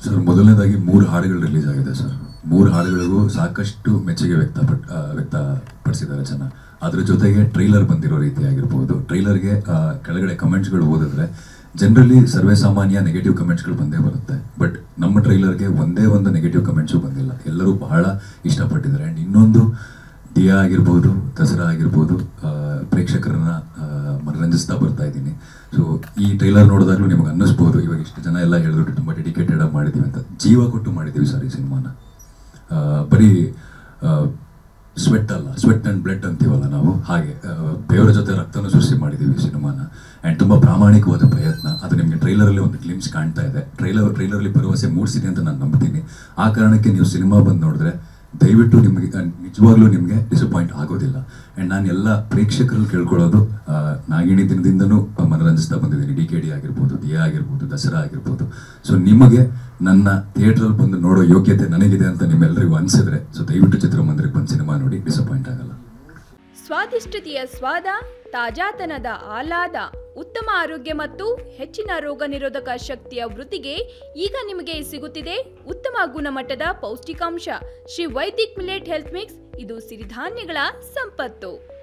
Sir ಮೊದಲನೇದಾಗಿ 3 ಹಾಡುಗಳು release ಆಗಿದೆ ಸರ್. 3 ಹಾಡುಗಳಿಗೂ ಸಾಕಷ್ಟು ಮೆಚ್ಚುಗೆ ವ್ಯಕ್ತಪಡಿಸಿದ್ದಾರೆ ಜನ. ಅದ್ರ ಜೊತೆಗೆ ಟ್ರೈಲರ್ ಬಂದಿರೋ ರೀತಿ ಆಗಿರ್ಬೋದು, ಟ್ರೈಲರ್ಗೆ ಕೆಳಗಡೆ ಕಮೆಂಟ್ಸ್ಗಳು ಓದಿದ್ರೆ ಜನರಲಿ ಸರ್ವೇ ಸಾಮಾನ್ಯ ನೆಗೆಟಿವ್ ಕಮೆಂಟ್ಸ್ಗಳು ಬಂದೇ ಬರುತ್ತೆ. ಬಟ್ ನಮ್ಮ ಟ್ರೈಲರ್ಗೆ ಒಂದೇ ಒಂದು ನೆಗೆಟಿವ್ ಕಮೆಂಟ್ಸು ಬಂದಿಲ್ಲ. ಎಲ್ಲರೂ ಬಹಳ ಇಷ್ಟಪಟ್ಟಿದ್ದಾರೆ. ಆ್ಯಂಡ್ ಇನ್ನೊಂದು ದಿಯಾ ಆಗಿರ್ಬೋದು, ದಸರಾ ಆಗಿರ್ಬೋದು, ಪ್ರೇಕ್ಷಕರನ್ನ ಮನರಂಜಿಸ್ತಾ ಬರ್ತಾ ಇದ್ದೀನಿ. ಸೊ ಈ ಟ್ರೈಲರ್ ನೋಡಿದಾಗಲೂ ನಿಮಗೆ ಅನ್ನಿಸ್ಬೋದು, ಇವಾಗ ಇಷ್ಟು ಜನ ಎಲ್ಲ ಹೇಳಿದ್ರು ತುಂಬ ಡೆಡಿಕೇಟೆಡ್ ಆಗಿ ಮಾಡಿದ್ದೀವಿ ಅಂತ. ಜೀವ ಕೊಟ್ಟು ಮಾಡಿದ್ದೀವಿ ಸರ್ ಈ ಸಿನಿಮಾನ. ಬರೀ ಸ್ವೆಟ್ ಅಲ್ಲ, ಸ್ವೆಟ್ ಆ್ಯಂಡ್ ಬ್ಲಡ್ ಅಂತೀವಲ್ಲ ನಾವು, ಹಾಗೆ ದೇವರ ಜೊತೆ ರಕ್ತನೂ ಸೃಷ್ಟಿ ಮಾಡಿದ್ದೀವಿ ಸಿನಿಮಾನ. ಆ್ಯಂಡ್ ತುಂಬ ಪ್ರಾಮಾಣಿಕವಾದ ಪ್ರಯತ್ನ. ಅದು ನಿಮಗೆ ಟ್ರೈಲರಲ್ಲಿ ಒಂದು ಗ್ಲಿಮ್ಸ್ ಕಾಣ್ತಾ ಇದೆ. ಟ್ರೈಲರಲ್ಲಿ ಭರವಸೆ ಮೂಡಿಸಿದೆ ಅಂತ ನಾನು ನಂಬ್ತೀನಿ. ಆ ಕಾರಣಕ್ಕೆ ನೀವು ಸಿನಿಮಾ ಬಂದು ನೋಡಿದ್ರೆ ದಯವಿಟ್ಟು ನಿಮಗೆ ನಿಜವಾಗ್ಲೂ ನಿಮಗೆ ಡಿಸಪಾಯಿಂಟ್ ಆಗೋದಿಲ್ಲ. ಆ್ಯಂಡ್ ನಾನು ಎಲ್ಲ ಪ್ರೇಕ್ಷಕರಲ್ಲಿ ಕೇಳ್ಕೊಳ್ಳೋದು, ನಾಗಿಣಿ ದಿನದಿಂದನೂ ಮನರಂಜಿಸ್ತಾ ಬಂದಿದ್ದೀನಿ. DKD ಆಗಿರ್ಬೋದು, ದಿಯಾ ಆಗಿರ್ಬೋದು, ದಸರಾ ಆಗಿರ್ಬೋದು. ಸೊ ನಿಮಗೆ ನನ್ನ ಥಿಯೇಟ್ರಲ್ಲಿ ಬಂದು ನೋಡೋ ಯೋಗ್ಯತೆ ನನಗಿದೆ ಅಂತ ನಿಮ್ಮೆಲ್ಲರಿಗೂ ಅನಿಸಿದ್ರೆ ಸೊ ದಯವಿಟ್ಟು ಚಿತ್ರಮಂದಿರಕ್ಕೆ ಬಂದು ಸಿನಿಮಾ ನೋಡಿ, ಡಿಸಪಾಯಿಂಟ್ ಆಗಲ್ಲ. ಸ್ವಾದಿಷ್ಟತೆಯ ಸ್ವಾದ, ತಾಜಾತನದ ಆಹ್ಲಾದ, ಉತ್ತಮ ಆರೋಗ್ಯ ಮತ್ತು ಹೆಚ್ಚಿನ ರೋಗ ನಿರೋಧಕ ಶಕ್ತಿಯ ವೃದ್ಧಿಗೆ ಈಗ ನಿಮಗೆ ಸಿಗುತ್ತಿದೆ ಉತ್ತಮ ಗುಣಮಟ್ಟದ ಪೌಷ್ಟಿಕಾಂಶ. Shri Vaidik millet health mix. ಇದು ಸಿರಿಧಾನ್ಯಗಳ ಸಂಪತ್ತು.